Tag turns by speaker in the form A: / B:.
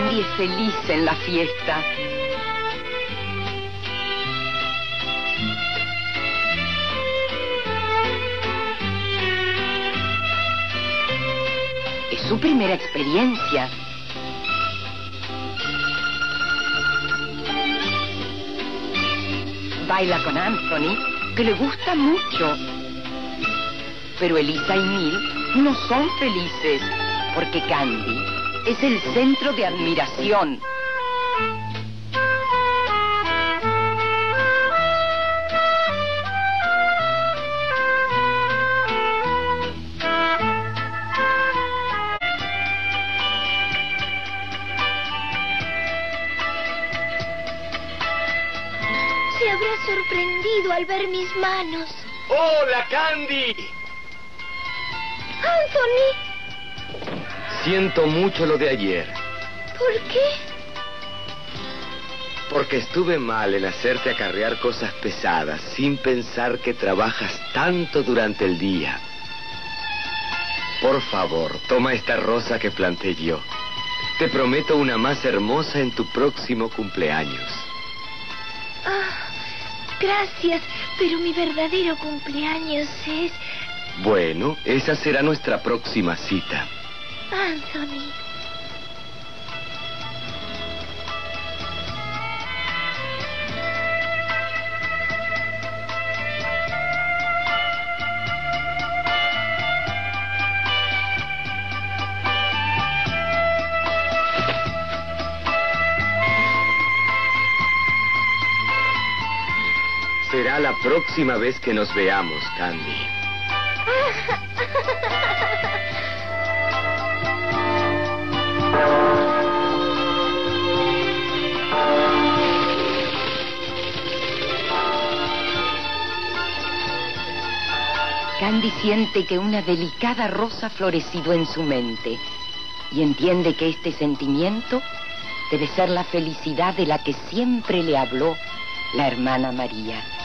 A: Candy es feliz en la fiesta. Es su primera experiencia. Baila con Anthony, que le gusta mucho. Pero Elisa y Neil no son felices, porque Candy es el centro de admiración.
B: Se habrá sorprendido al ver mis manos.
C: ¡Hola, Candy!
B: ¡Anthony!
C: Siento mucho lo de ayer.
B: ¿Por qué?
C: Porque estuve mal en hacerte acarrear cosas pesadas sin pensar que trabajas tanto durante el día. Por favor, toma esta rosa que planté yo. Te prometo una más hermosa en tu próximo cumpleaños.
B: Gracias, pero mi verdadero cumpleaños es...
C: Bueno, esa será nuestra próxima cita.
B: Anthony.
C: Será la próxima vez que nos veamos, Candy.
A: Candy siente que una delicada rosa ha florecido en su mente y entiende que este sentimiento debe ser la felicidad de la que siempre le habló la hermana María.